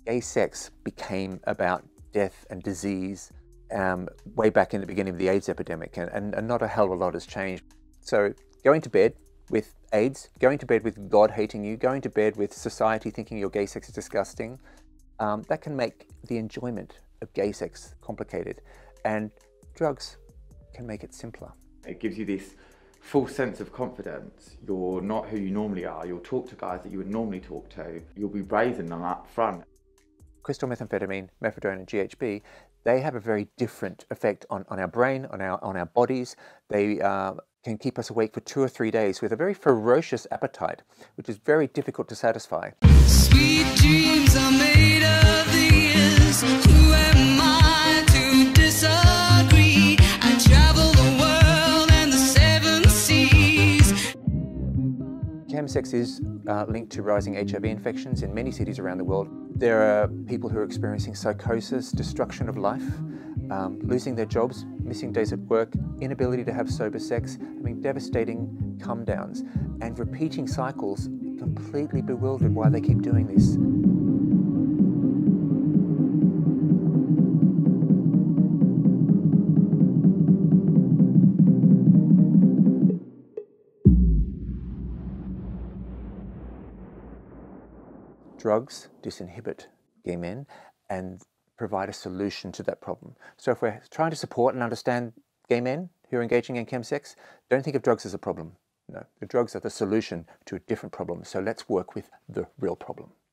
Gay sex became about death and disease way back in the beginning of the AIDS epidemic, and not a hell of a lot has changed. So going to bed with AIDS, going to bed with God hating you, going to bed with society thinking your gay sex is disgusting, that can make the enjoyment of gay sex complicated, and drugs can make it simpler. It gives you this false sense of confidence. You're not who you normally are. You'll talk to guys that you would normally talk to. You'll be brazen and up front. Crystal methamphetamine, methadone and GHB, they have a very different effect on our brain, on our bodies. They can keep us awake for 2 or 3 days with a very ferocious appetite, which is very difficult to satisfy. Sweet dreams are made of these. Who am I to disagree? I travel the world and the 7 seas. Chemsex is linked to rising HIV infections in many cities around the world. There are people who are experiencing psychosis, destruction of life, losing their jobs, missing days at work, inability to have sober sex, having devastating come downs, and repeating cycles, completely bewildered why they keep doing this. Drugs disinhibit gay men and provide a solution to that problem. So if we're trying to support and understand gay men who are engaging in chemsex, don't think of drugs as a problem. No, the drugs are the solution to a different problem. So let's work with the real problem.